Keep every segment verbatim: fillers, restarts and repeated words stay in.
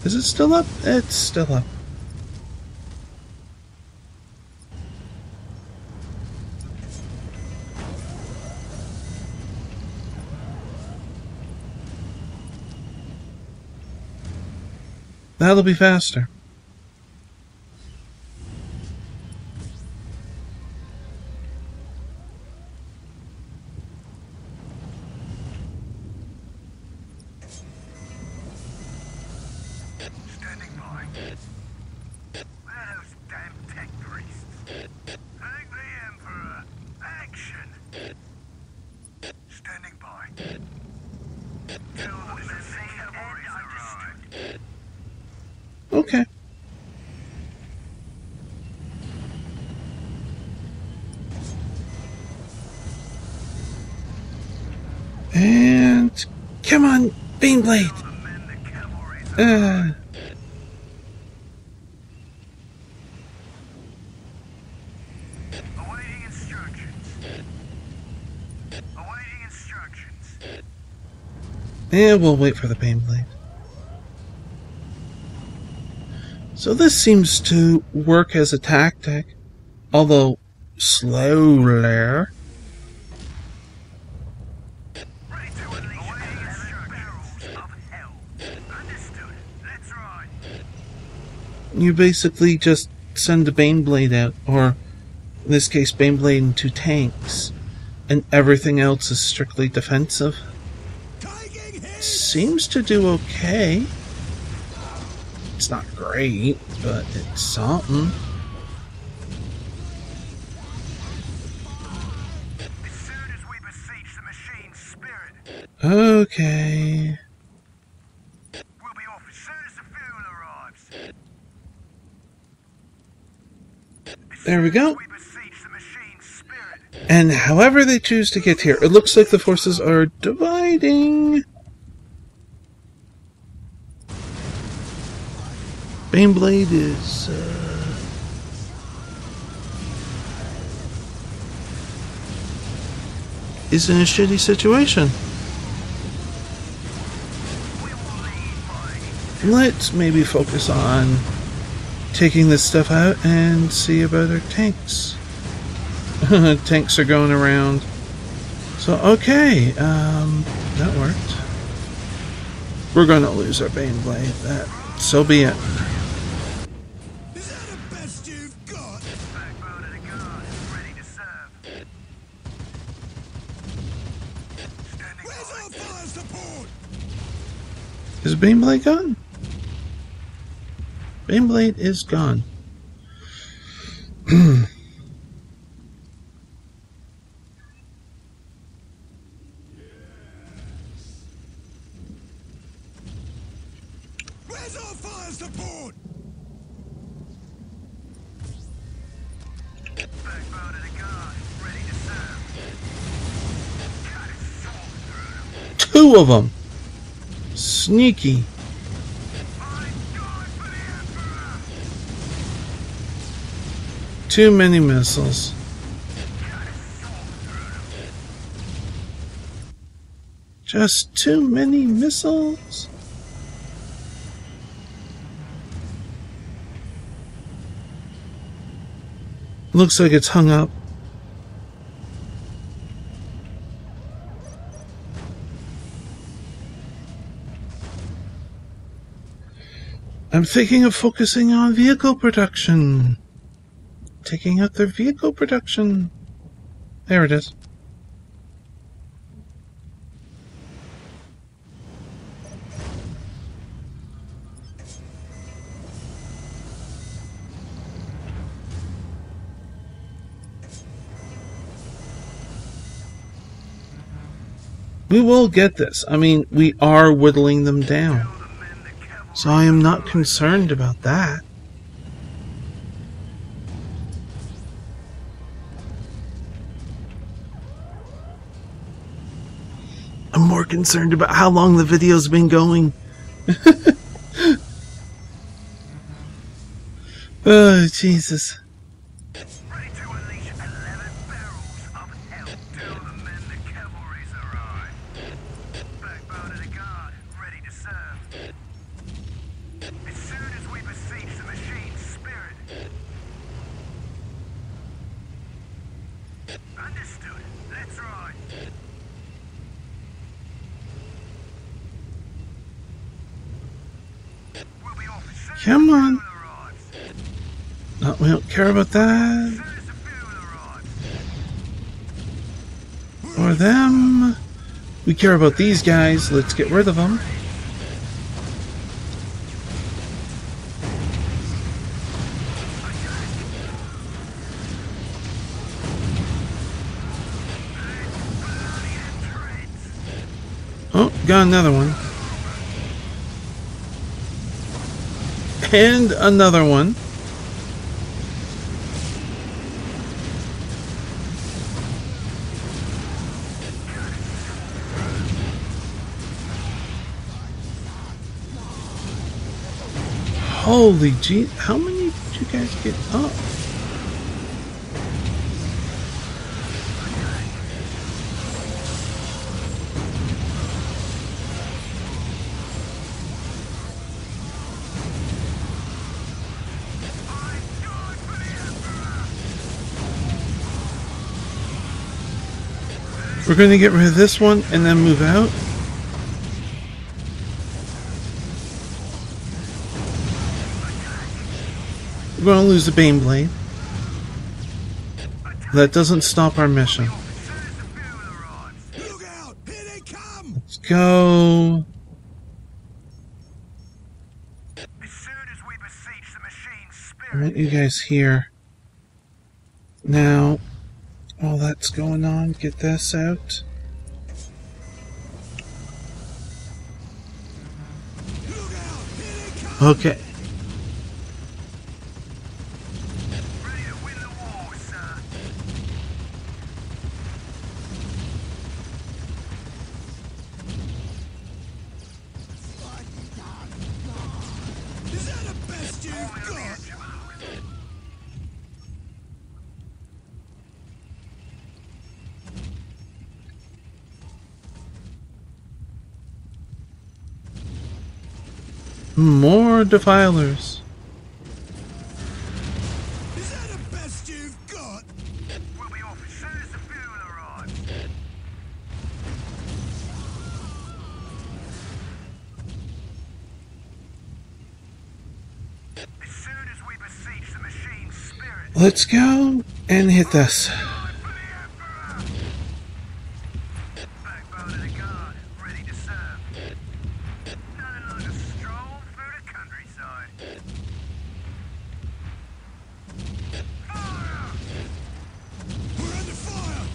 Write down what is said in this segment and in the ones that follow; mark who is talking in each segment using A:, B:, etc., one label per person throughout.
A: Is it still up? It's still up. That'll be faster.
B: Standing by. Where those damn tech priests? Thank the Emperor. Action. Standing by. Till the cavalry's arrived.
A: Okay. And come on, Baneblade. Uh,
B: Awaiting instructions. Awaiting instructions.
A: and we'll wait for the Baneblade. So this seems to work as a tactic, although slower.
B: Ready to unleash eleven barrels of hell. Understood. Let's ride.
A: You basically just send the Baneblade out, or in this case Baneblade into tanks, and everything else is strictly defensive. Seems to do okay. It's not great, but it's something.
B: As soon as we beseech the machine's spirit,
A: Okay.
B: we'll be off as soon as the fuel arrives. As
A: There we
B: soon
A: go.
B: as we beseech the machine's spirit.
A: And however they choose to get here, it looks like the forces are dividing. Baneblade is uh, is in a shitty situation. Let's maybe focus on taking this stuff out and see about our tanks. Tanks are going around. So, okay, um, that worked. We're going to lose our Baneblade. That, so be it.
C: Is that the best you've got?
B: Backbone of the guard, ready to serve. Standing
C: Where's
B: by.
C: our fire support?
A: Is Baneblade gone? Baneblade is gone.
C: Where's our fire support?
B: Backbone of the guard, ready to serve. Got it swarmed through them.
A: Two of them. Sneaky.
B: I die for the Emperor.
A: Too many missiles.
B: Got it swarmed through them.
A: Just too many missiles. Looks like it's hung up. I'm thinking of focusing on vehicle production. Taking out their vehicle production. There it is. We will get this. I mean, we are whittling them down.
B: Tell the men the cavalry.
A: So I am not concerned about that. I'm more concerned about how long the video's been going. Oh, Jesus.
B: Ready to unleash eleven barrels of hell. Tell the men the cavalry's arrived. Backbone of the guard, ready to serve.
A: Come on. No, we don't care about that. Or them. We care about these guys. Let's get rid of them. Oh, got another one. And another one. Holy gee, how many did you guys get up? We're going to get rid of this one and then move out. We're going to lose the Baneblade. That doesn't stop our mission.
C: Look out! Here they come!
A: Let's go.
B: As soon as we besiege the machine's
A: I
B: spirit,
A: want you guys here. Now, while that's going on, get this out.
C: Look out! Here they come!
A: Okay.
B: ready to win the war, sir.
C: Is that the best you've got?
A: More defilers.
C: Is that the best you've got?
B: We'll be off as soon as the fuel arrives. As soon as we besiege the machine's spirit,
A: Let's go and hit this.
B: time for the Emperor! Backbone of the guard, ready to serve. Nothing like a stroll through the countryside. Fire!
C: We're under fire!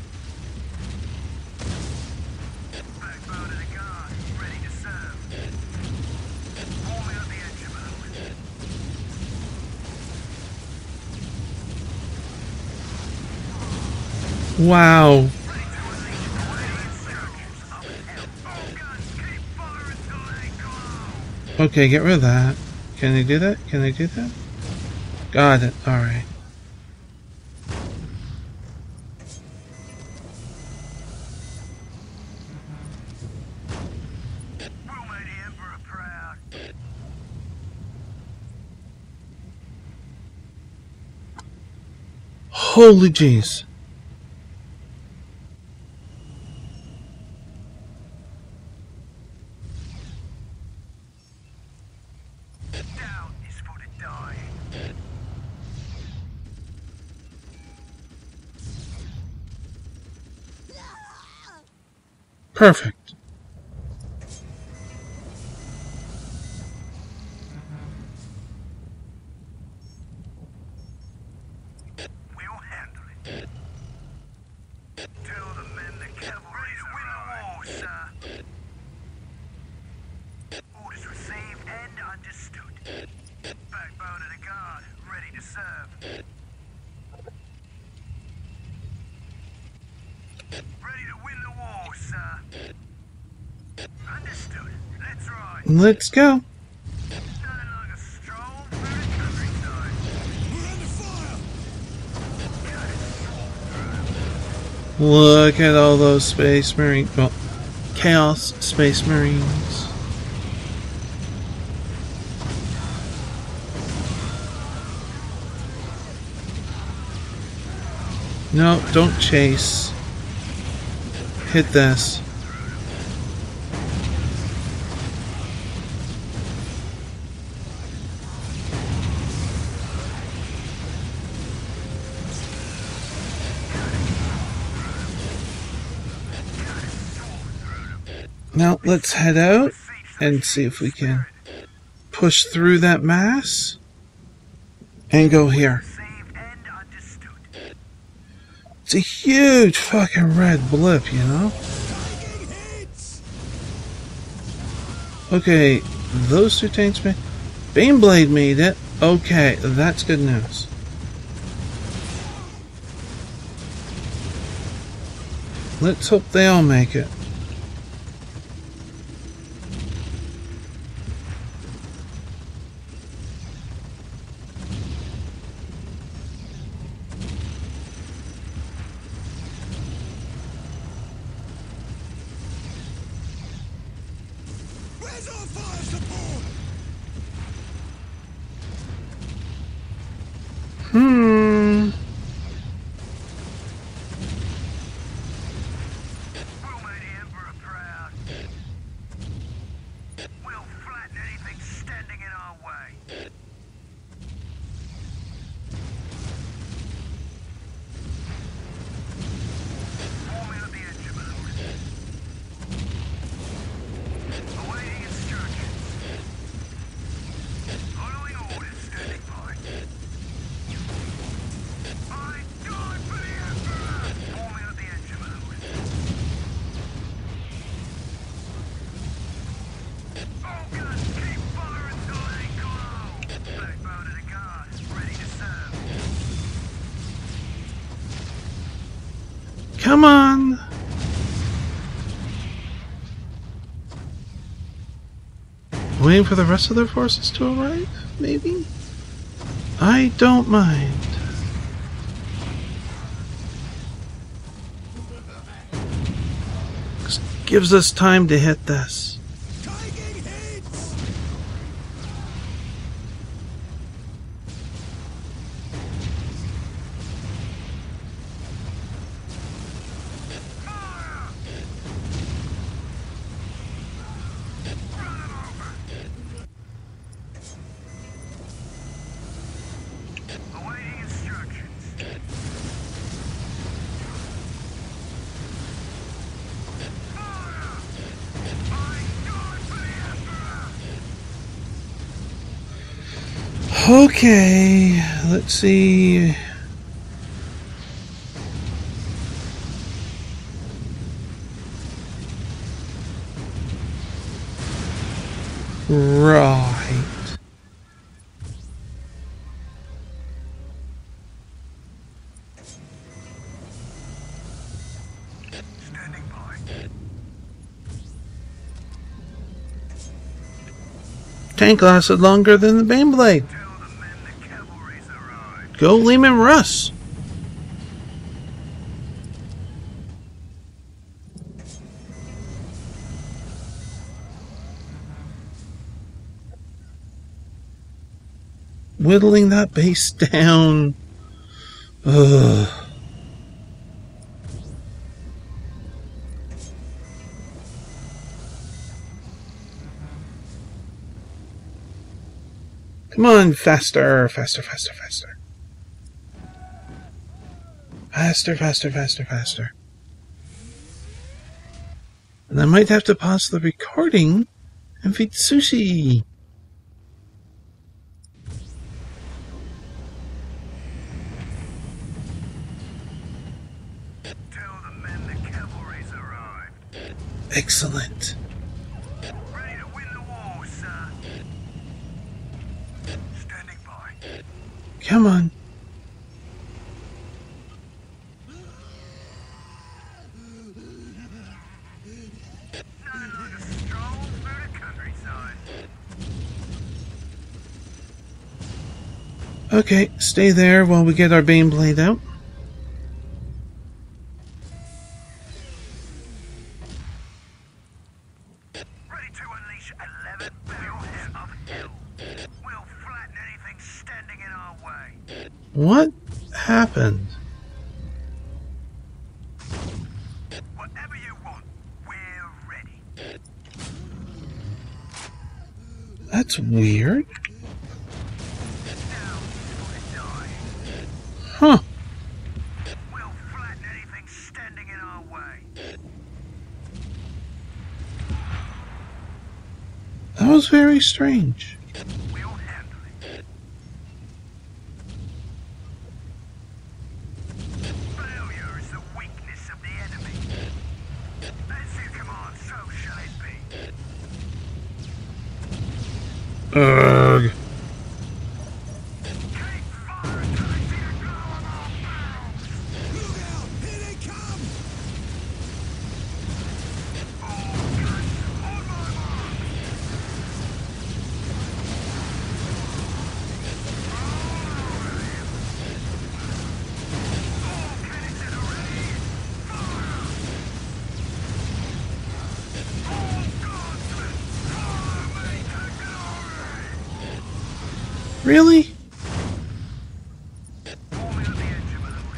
B: Backbone of the guard, ready to serve. Warming up the engine mode.
A: Wow.
B: Ready to unleash the insurgents up ahead. All guns, keep firing till they glow.
A: Okay, get rid of that. Can they do that? Can they do that? Got it. Alright.
B: We'll make the Emperor proud.
A: Holy jeez.
B: Down is for the dying.
A: Perfect.
B: We'll handle it. Tell the men the cavalry's win the war, sir. Orders received and understood. Backbone of the guard, ready to serve. Ready to win the war, sir. Understood. Let's ride.
A: Let's go.
B: Nothing like a stroll through the countryside.
C: We're under fire!
A: Look at all those Space Marine, well, Chaos Space Marines. No, don't chase. Hit this. Now let's head out and see if we can push through that mass and go here.
B: Saved and understood.
A: It's a huge fucking red blip, you know?
C: Taking hits!
A: Okay, those two tanks made... Baneblade made it. Okay, that's good news. Let's hope they all make it.
C: Where's our fire support?
A: Hmm.
B: We'll make the Emperor proud. We'll flatten anything standing in our way. Forming at the edge of it. Awaiting instructions. Following orders, standing by. I died for the Emperor! Forming at the edge of it. All guns, keep firing until they glow! Backbone of the guard, ready to serve.
A: Come on. Waiting for the rest of their forces to arrive, maybe? I don't mind. This gives us time to hit this.
C: Taking hits!
B: Awaiting instructions. Fire! I died for the Emperor!
A: Okay, let's see. Right.
B: Standing by.
A: Tank lasted longer than the Baneblade.
B: Tell the men the cavalry's arrived.
A: Go Lehman Russ. Whittling that base down. Ugh. Come on, faster, faster, faster, faster. Faster, faster, faster, faster. And I might have to pause the recording and feed sushi.
B: Tell the men the cavalry's arrived.
A: Excellent.
B: Ready to win the war, sir. Standing by.
A: Come on.
B: Nothing like a stroll through the countryside.
A: Okay, stay there while we get our Baneblade out.
B: Ready to unleash eleven barrels of hell. We'll flatten anything standing in our way.
A: What happened?
B: Whatever you want, we're ready.
A: That's weird.
B: Now for die.
A: Huh.
B: We'll flatten anything standing in our way.
A: very strange.
B: We'll handle it. Failure is the weakness of the enemy. As you command, so shall it be.
A: Ugh.
B: Keep fire until I see the glow of our barrels.
C: Look out! Here they come!
B: All guns on my mark. All cannons at a ready. Fire! All guardsmen, follow me to glory.
A: Really?
B: Pull me on the edge of a little.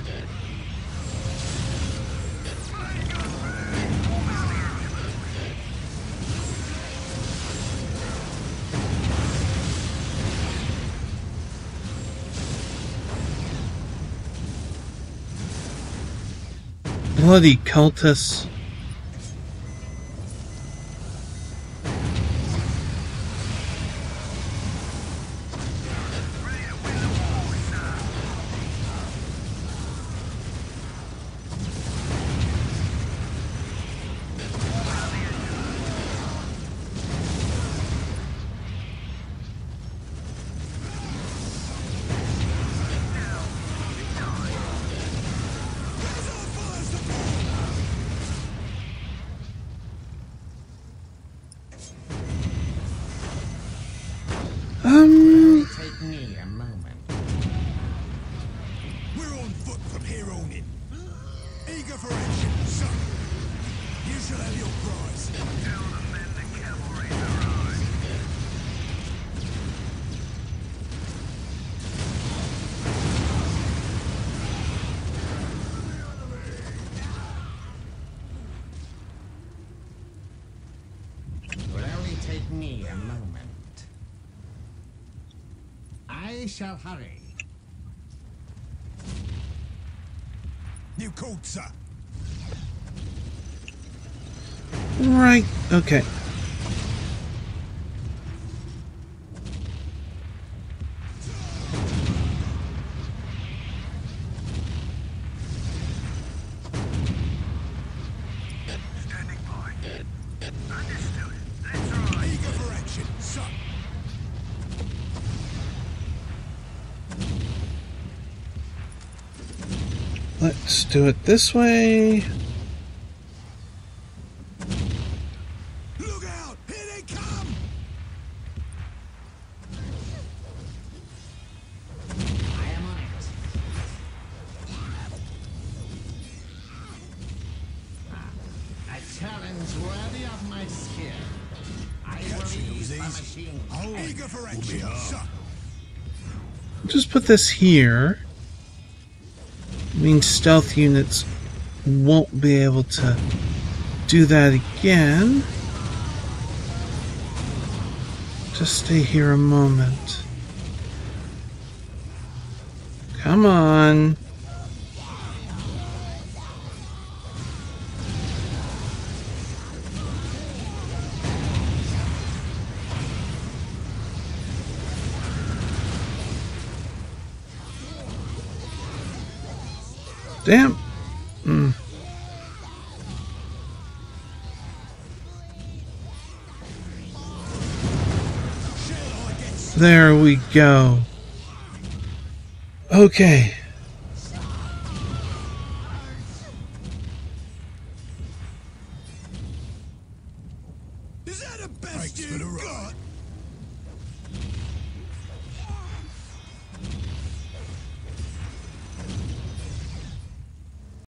B: Main gun ready. Pull me on the edge of a little.
A: Bloody cultists.
B: Ready to win the war, sir.
C: Where's our fire support?
A: Um,
D: Take me a moment.
C: We're on foot from here on in. Eager for action, son. You shall have your prize.
B: Tell the men the cavalry's arrived.
D: Will only take me a moment. I shall hurry.
C: You called, sir.
A: right. Okay.
B: Standing by. Understood. Let's ride.
C: Eager for action, son.
A: Let's do it this way.
C: Look out! Here they come!
D: I am on it. Ah, a challenge worthy of my skill. I will
C: Catching them
D: use
C: is
D: my
C: easy.
D: machine.
C: Eager for action, son.
A: Just put this here. Means stealth units won't be able to do that again. Just stay here a moment. Come on. Damn. Mm. There we go. Okay.